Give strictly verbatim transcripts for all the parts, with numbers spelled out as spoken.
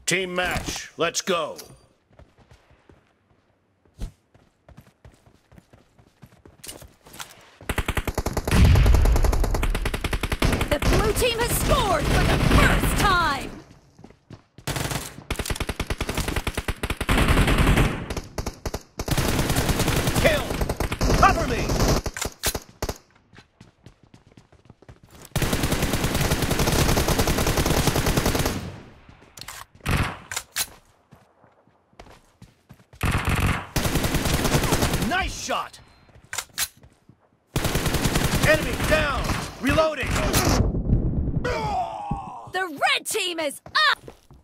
Team match, let's go. The blue team has scored for the first time! Kill! Cover me! Nice shot! Enemy down! Reloading! The red team is up!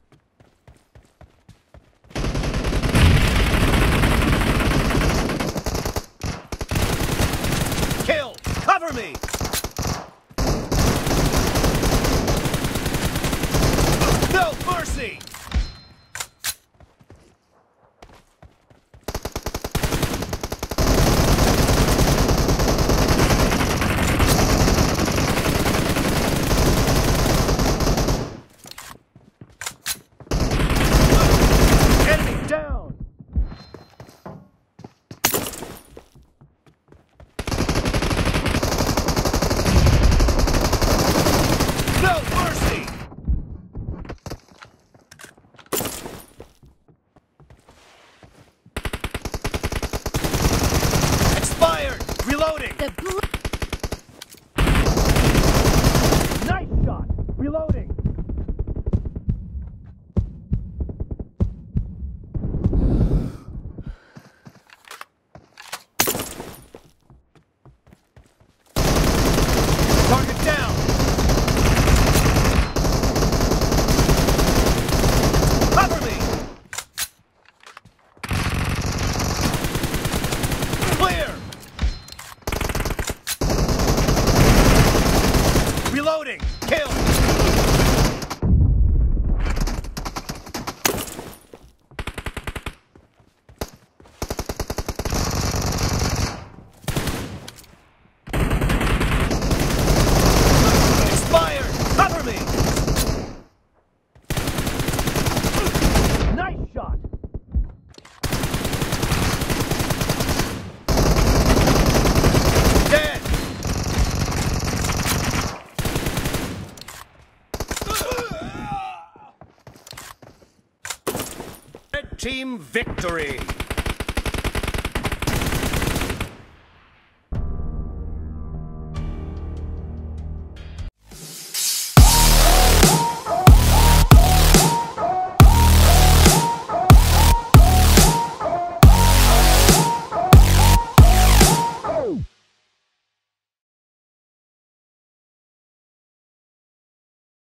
Kill! Cover me! No mercy! Enemy down! No mercy! Expired! Reloading! The blue... Nice shot! Reloading! Target down! Cover me! Clear! Reloading! Kill! Expired! Cover me! Nice shot! Dead! Red team victory!